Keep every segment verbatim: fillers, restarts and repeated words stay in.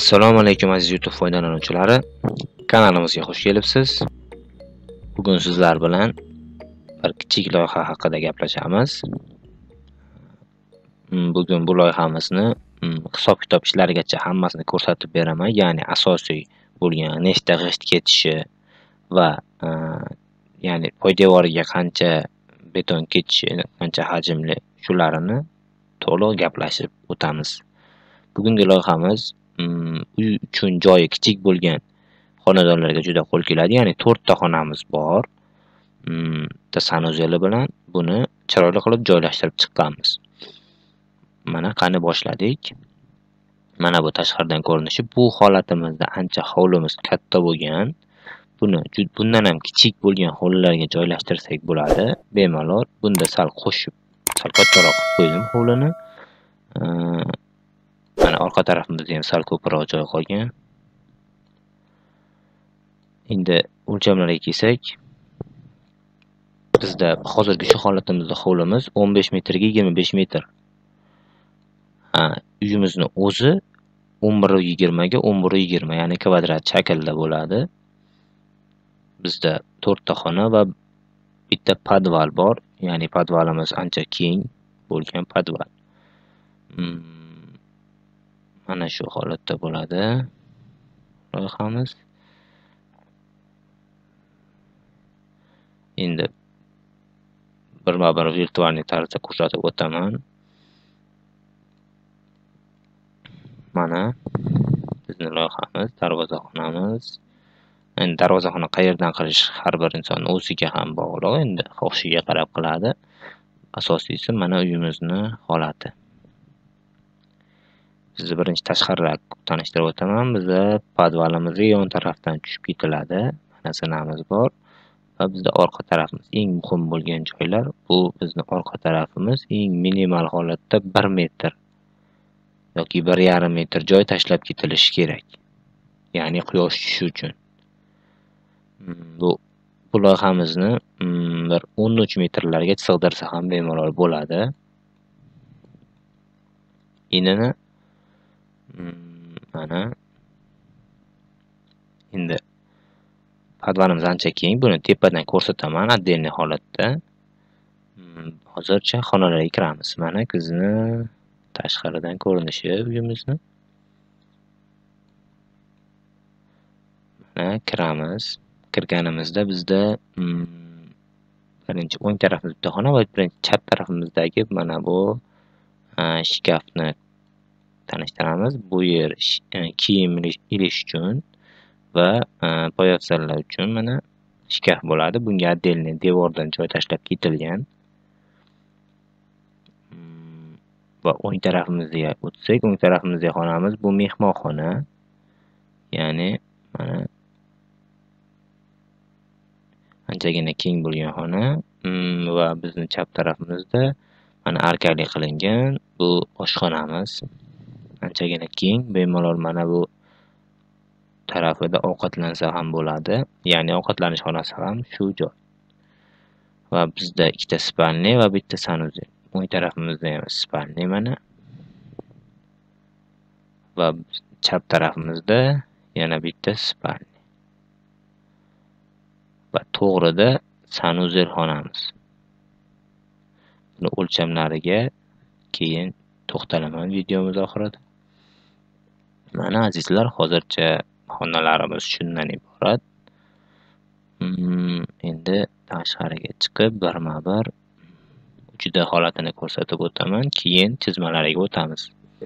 Assalomu alaykum aziz YouTube foydalanuvchilari. Kanalimizga xush kelibsiz. Bugun sizlar bilan bir kichik loyiha haqida gaplashamiz. Bugun bu loyihamizni hisob-kitob ishlarigacha hammasini ko'rsatib beraman, ya'ni asosiy bo'lgan nechta g'isht ketishi va ya'ni poydevoriga qancha beton ketishi, qancha hajmli, shularni to'liq gaplashib o'tamiz. Bugungi loyihamiz uy uchun joyi kichik bo'lgan xonadonlarga juda qo'l keladi. Ya'ni to'rtta xonamiz bor. Bitta sanuzeli bilan buni chiroyli qilib joylashtirib chiqqanmiz. Mana qani boshladik. Mana bu tashqaridan ko'rinishi. Bu holatimizda ancha hovlimiz katta bo'lgan. Buni bundan ham kichik bo'lgan hovlilarga joylashtirsak bo'ladi. Bemalol bunda sal qo'shib, sal kattaroq qilib qo'ydim hovlini. Mana orqa tarafimizda ham sal ko'proq joy qolgan. Endi o'lchamlarga kelsak, bizda hozirgi shu holatimizda hovlimiz o'n besh metrga yigirma besh metr. Ha, uyimizni o'zi o'n bir yigirma ga o'n bir yigirma, ya'ni kvadrat shaklda bo'ladi. Bizda to'rtta xona va bitta podval bor. Ya'ni podvalimiz ancha keng bo'lgan podval. Mana shu holatda bo'ladi loyihamiz. Endi birma-bir virtual tarzda ko'rsatib o'taman. Mana bizning loyihamiz, darvozaxonamiz. Endi darvozaxona qayerdan qilish har bir inson o'ziga ham bog'liq, endi xohishiga qarab qiladi. Asosiysi mana uyimizni holati. Sizni birinchi tashqaridan tanishtirib o'taman. Bizda podvalimizga yon tarafdan tushib ketiladi. Mana sinamiz bor. Va bizda orqa tarafimiz eng muhim bo'lgan joylar, bu bizning orqa tarafimiz eng minimal holatda bir metr yoki bir yarim metr joy tashlab ketilishi kerak. Ya'ni quyosh tushishi uchun. Bu bu loyihamizni bir o'n uch metrlarga sig'dirsa ham bemalol bo'ladi. Enini mana endi podvalimiz ancha keng, buni tepadan ko'rsataman отдельный holatda. Hozircha xonalarga kiramiz. Mana kuzni tashqaridan ko'rinishi uyimizni. Mana kiramiz. Kirganimizda bizda birinchi o'ng tarafimizda bitta xona va birinchi chap tarafimizdagi mana bu shkafni tanishtiramiz. Bu yer kiyim ilish uchun va poyafzallar uchun mana shkaf bo'ladi. Bunga отдельный devordan joy tashlab ketilgan. Va o'ng tarafimizga o'tsak, o'ng tarafimizda xonamiz bu mehmonxona. Ya'ni mana anchagina keng bo'lgan xona va bizning chap tarafimizda mana arkali qilingan bu oshxonamiz. Anchagina keng, bemalol mana bu tarafida ovqatlansa ham bo'ladi. Ya'ni ovqatlanish xonasi ham shu joy. Va bizda ikkita spalni va bitta sanuzel. O'ng tarafimizda ham spalni mana. Va chap tarafimizda yana bitta spalni. Va to'g'rida sanuzel xonamiz. Buni o'lchamlariga keyin to'xtalaman videomiz oxirida. Mana azizlar, hozircha xonalarimiz shundan iborat. Endi tashqariga chiqib birma-bir juda holatini ko'rsatib o'taman, keyin chizmalariga o'tamiz.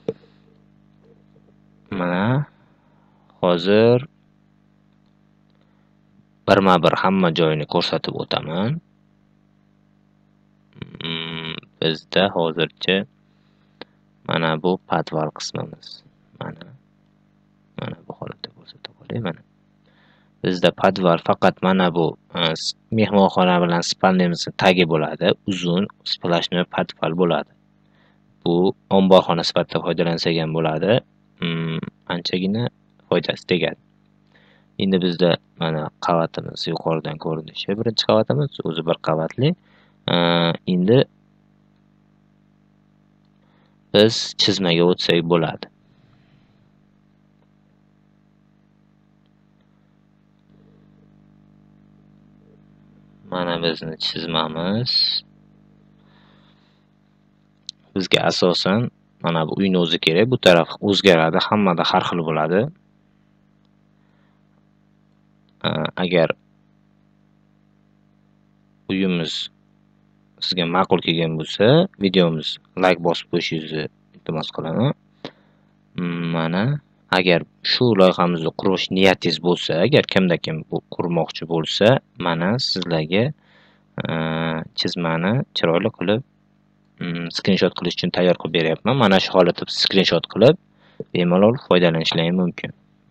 Mana hozir birma-bir hamma joyini ko'rsatib o'taman. Bizda hozircha mana bu podval qismimiz. Mana mana bu holatda ko'rsatib qo'yay mana. Bizda podval faqat mana bu mehmonxona bilan spalnimizning tagi bo'ladi. Uzun splashni podval bo'ladi. Bu omborxona sifatida foydalansak ham bo'ladi. Anchagina foydasi tegadi. Endi bizda mana qavatimiz yuqoridan ko'rinishi. Birinchi qavatimiz o'zi bir qavatli. Endi biz chizmaga o'tsak bo'ladi. Mana bizni chizmamiz. Bizga asosan mana bu uyni o'zi kerak. Bu taraf o'zgaradi, hammada har xil bo'ladi. Agar uyimiz sizga ma'qul kelgan bo'lsa, videomiz like bosib qo'yishingizni iltimos qilaman. Mana agar shu loyihamizni qurish niyatingiz bo'lsa, agar kimda kim bu qurmoqchi bo'lsa, mana sizlarga chizmani chiroyli qilib screenshot qilish uchun tayyor qilib beryapman. Mana shu holatda screenshot qilib bemalol foydalanishingiz mumkin.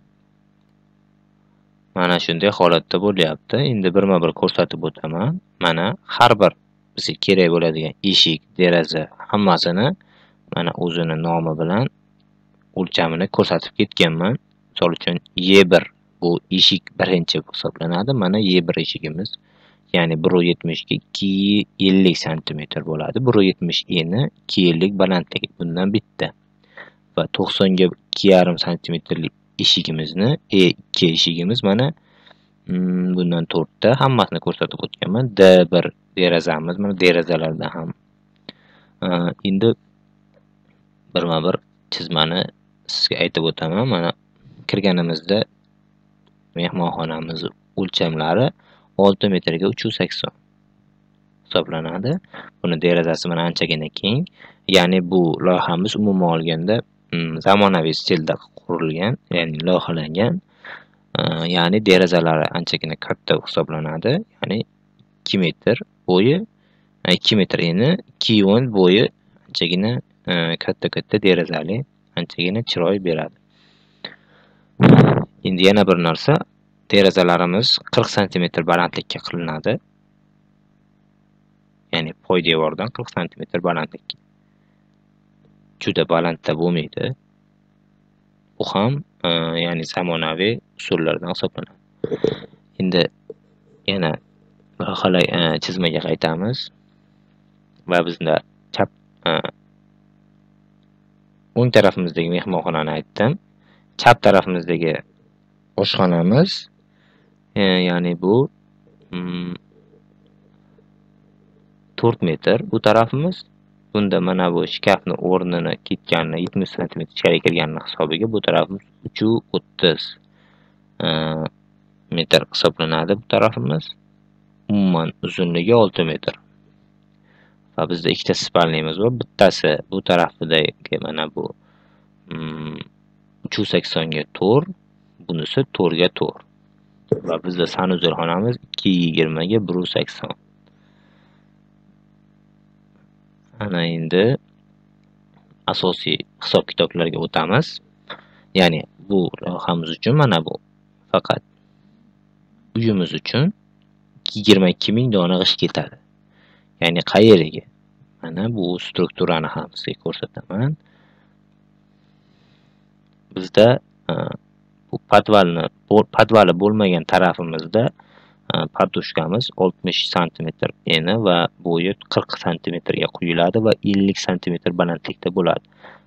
Mana shunday holatda bo'lyapti. Endi birma-bir ko'rsatib o'taman. Mana har bir bizga kerak bo'ladigan eshik, deraza hammasini mana o'zini nomi bilan o'lchamini ko'rsatib ketganman. Misol uchun E bir bu eshik birinchi hisoblanadi. Mana E bir eshigimiz, ya'ni bir yuz yetmish ga ikki yuz ellik santimetr bo'ladi. bir yuz yetmish eni ikki yuz ellik balandligi bundan bitta. Va to'qson ga ikki yarim santimetrlik eshigimizni, E ikki eshigimiz mana bundan to'rtta, hammasini ko'rsatib o'tganman. D bir derazamiz, mana derazalarda ham. Endi birma-bir chizmani sizga aytib o'taman. Mana kirganimizda mehmonxonamiz o'lchamlari olti metrga uch yuz sakson hisoblanadi. Buni derazasi mana anchagina keng. Ya'ni bu loyihamiz umuman olganda zamonaviy stilda qurilgan, ya'ni loyihalangan. Ya'ni derazalari anchagina katta hisoblanadi. Ya'ni ikki metr bo'yi, ikki metr eni, ikki yuz o'n bo'yi anchagina katta-katta derazali, anchagina chiroy beradi. Endi yana bir narsa, derazalarimiz qirq santimetr balandlikka qilinadi. Ya'ni poydevordan qirq santimetr balandlikka. Juda balandda bo'lmaydi. Bu ham ya'ni zamonaviy usullardan hisoblanadi. Endi yana loyihalar chizmaga qaytamiz va bizda chap o'ng tarafimizdagi mehmonxonani aytdim. Chap tarafimizdagi oshxonamiz, ya'ni bu to'rt metr bu tarafimiz. Bunda mana bu shkafni o'rnini ketganini yetmish santimetr ichkari kirganini hisobiga bu tarafimiz uch yuz o'ttiz metr hisoblanadi bu tarafimiz. Umuman uzunligi olti metr. Va bizda ikkita spalnimiz bor. Bittasi bu tarafidagi mana bu uch yuz sakson ga to'rt, bunisi to'rt ga to'rt. Va bizda sanuzel xonamiz ikki yuz yigirma ga bir yuz sakson. Ana endi asosiy hisob-kitoblarga o'tamiz. Ya'ni bu loyihamiz uchun mana bu faqat uyimiz uchun yigirma ikki ming dona g'isht ketadi. Ya'ni qayeriga? Mana bu strukturani ham sizga ko'rsataman. Bizda bu podvalni, podvali bo'lmagan tarafimizda pardushkamiz oltmish santimetr eni va bo'yi qirq santimetrga quyiladi va ellik santimetr balandlikda bo'ladi.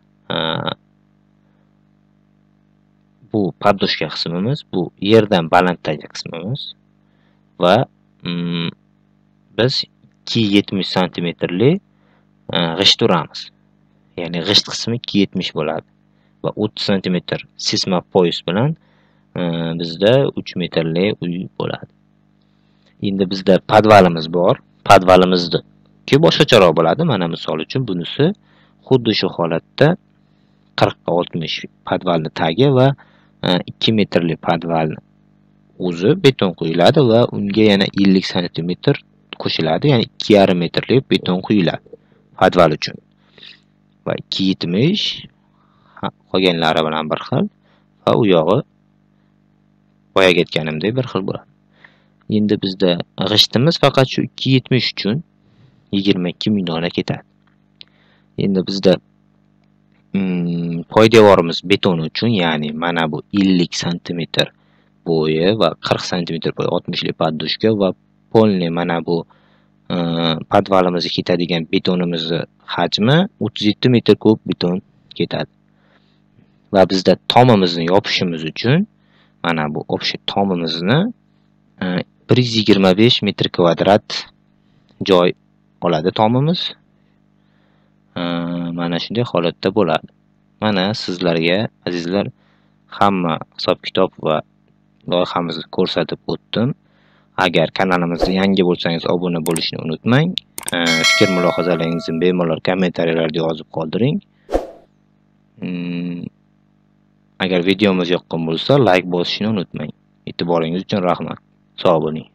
Bu pardushka qismimiz, bu yerdan balanddagi qismimiz va biz ikki yuz yetmish santimetrli g'isht uramiz. Ya'ni g'isht qismi ikki yuz yetmish bo'ladi va o'ttiz santimetr sisma poyez bilan bizda uch metrli uy bo'ladi. Endi bizda podvalimiz bor. Podvalimizni boshqacharoq bo'ladi. Mana misol uchun bunisi xuddi shu holatda qirq ga oltmish podvalni tagi va ikki metrli podvalni o'zi beton quyiladi va unga yana ellik santimetr qo'shiladi. Ya'ni ikki yarim metrli beton quyiladi podval uchun. Va ikki yuz yetmish qolganlari bilan bir xil va u yog'i boyaga aytganimdek bir xil bo'ladi. Endi bizda g'ishtimiz faqat shu ikki yuz yetmish uchun yigirma ikki ming dona ketadi. Endi bizda poydevorimiz beton uchun, ya'ni mana bu ellik santimetr bo'yi va qirq santimetr bo'yi oltmishli poddushka va polni mana bu podvalimizga ketadigan betonimizni hajmi o'ttiz yetti metr kub beton ketadi. Va bizda tomimizni yopishimiz uchun mana bu общий tomimizni bir yuz yigirma besh metr kvadrat joy oladi tomimiz. Mana shunday holatda bo'ladi. Mana sizlarga azizlar hamma hisob-kitob va loyihamizni ko'rsatib o'tdim. Agar kanalimizga yangi bo'lsangiz obuna bo'lishni unutmang. Fikr mulohazalaringizni bemalol kommentariyalarda yozib qoldiring. Agar videomiz yoqqan bo'lsa, like bosishni unutmang. E'tiboringiz uchun rahmat. Sog' bo'ling.